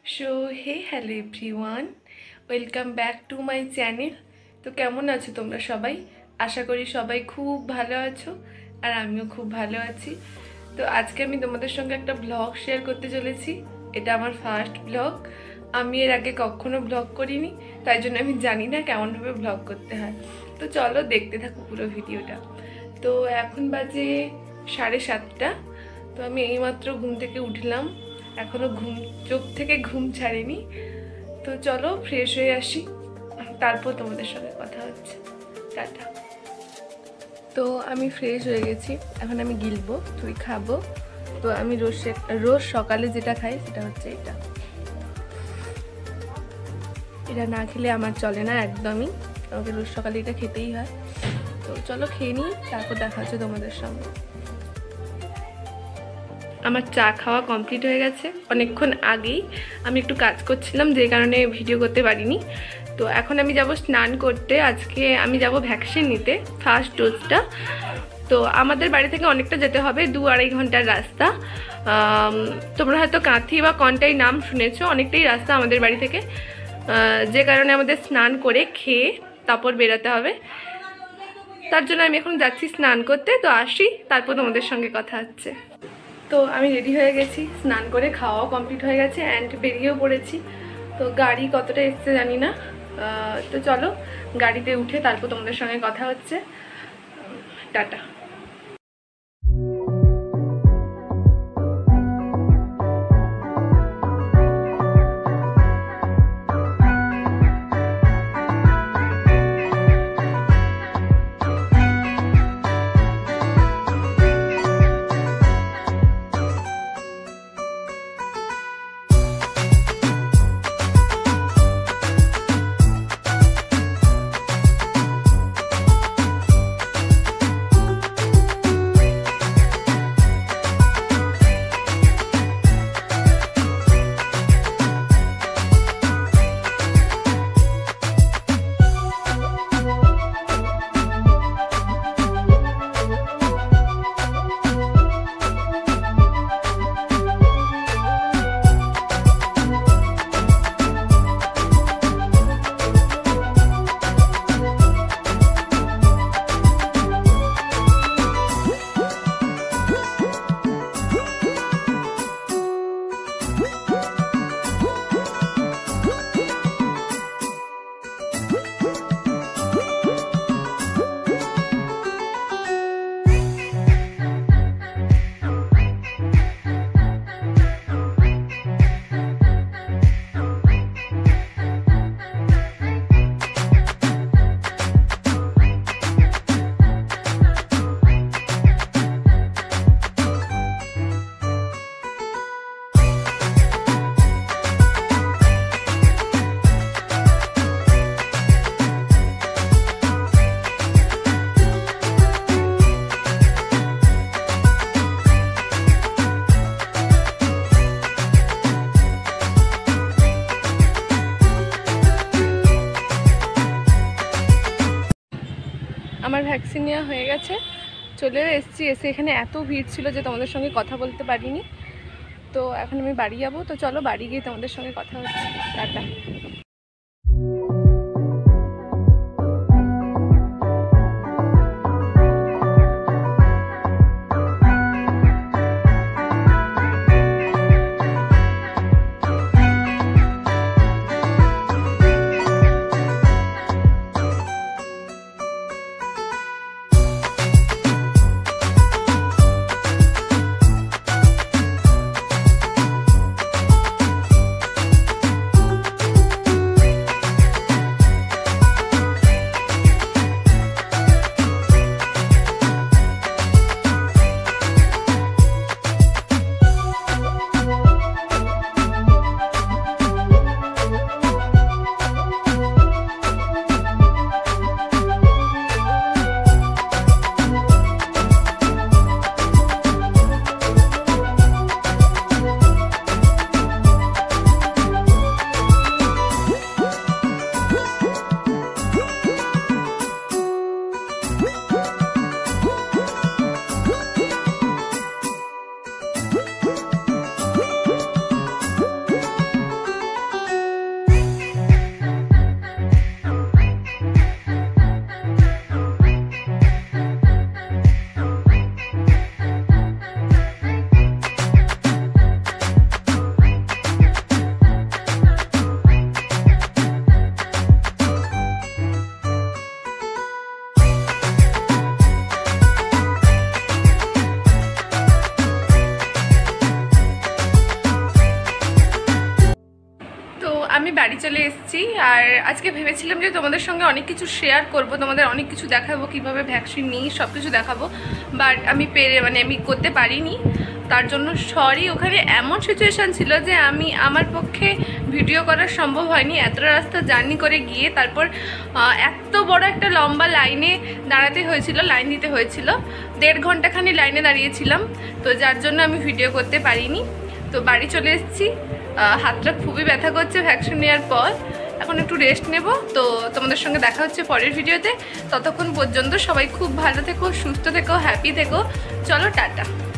hello everyone, welcome back to my channel। তো কেমন আছো তোমরা সবাই? আশা করি সবাই খুব ভালো আছো আর আমিও খুব ভালো আছি। তো আজকে আমি তোমাদের সঙ্গে একটা ব্লগ শেয়ার করতে চলেছি। এটা আমার ফার্স্ট ব্লগ। আমি এর আগে কখনো ব্লগ করিনি, তাই জন্য আমি জানি না কেমনভাবে ব্লগ করতে হয়। তো চলো দেখতে থাকো পুরো ভিডিওটা। তো এখন বাজে 7:30। তো আমি এইমাত্র ঘুম থেকে উঠলাম, এখনো চোখ থেকে ঘুম ছাড়েনি। তো চলো ফ্রেশ হয়ে আসি, তারপর তোমাদের সঙ্গে কথা হচ্ছে। টাটা। তো আমি ফ্রেশ হয়ে গেছি, এখন আমি গিলবো, তুই খাবো। তো আমি রোজ সকালে যেটা খাই সেটা হচ্ছে এটা না খেলে আমার চলে না একদমই, আমাকে রোজ সকালে এটা খেতেই হয়। তো চলো খেয়ে নিই, তারপর দেখা হচ্ছে তোমাদের সঙ্গে। আমার চা খাওয়া কমপ্লিট হয়ে গেছে অনেকক্ষণ আগেই। আমি একটু কাজ করছিলাম, যে কারণে ভিডিও করতে পারিনি। তো এখন আমি যাব স্নান করতে। আজকে আমি যাব ভ্যাকসিন নিতে, ফার্স্ট ডোজটা। তো আমাদের বাড়ি থেকে অনেকটা যেতে হবে, 2-2.5 ঘন্টার রাস্তা। তোমরা হয়তো কাঁথি বা কন্টাই নাম শুনেছো, অনেকটাই রাস্তা আমাদের বাড়ি থেকে, যে কারণে আমাদের স্নান করে খেয়ে তারপর বেরোতে হবে। তার জন্য আমি এখন যাচ্ছি স্নান করতে। তো আসি, তারপর তোমাদের সঙ্গে কথা হচ্ছে। তো আমি রেডি হয়ে গেছি, স্নান করে খাওয়াও কমপ্লিট হয়ে গেছে অ্যান্ড বেরিয়েও পড়েছি। তো গাড়ি কতটা এসছে জানি না। তো চলো গাড়িতে উঠে তারপর তোমাদের সঙ্গে কথা হচ্ছে। টাটা। আমার ভ্যাকসিন নেওয়া হয়ে গেছে, চলেও এসেছি। এসে এখানে এত ভিড় ছিল যে তোমাদের সঙ্গে কথা বলতে পারিনি। তো এখন আমি বাড়ি যাবো। তো চলো বাড়ি গিয়ে তোমাদের সঙ্গে কথা হচ্ছে। টাটা। আমি বাড়ি চলে এসেছি আর আজকে ভেবেছিলাম যে তোমাদের সঙ্গে অনেক কিছু শেয়ার করব, তোমাদের অনেক কিছু দেখাবো, কিভাবে ভ্যাকসিন নিই সব কিছু দেখাবো, বাট আমি আমি করতে পারিনি। তার জন্য সরি। ওখানে এমন সিচুয়েশান ছিল যে আমার পক্ষে ভিডিও করা সম্ভব হয়নি। এতটা রাস্তা জার্নি করে গিয়ে তারপর এত বড় একটা লম্বা লাইনে দাঁড়াতে হয়েছিল, লাইন দিতে হয়েছিল, 1.5 ঘন্টাখানি লাইনে দাঁড়িয়েছিলাম। তো যার জন্য আমি ভিডিও করতে পারিনি। তো বাড়ি চলে এসেছি, হাতটা খুবই ব্যথা করছে ভ্যাকসিন নেওয়ার পর। এখন একটু রেস্ট নেব। তো তোমাদের সঙ্গে দেখা হচ্ছে পরের ভিডিওতে। ততক্ষণ পর্যন্ত সবাই খুব ভালো থেকো, সুস্থ থেকো, হ্যাপি থেকো। চলো টাটা।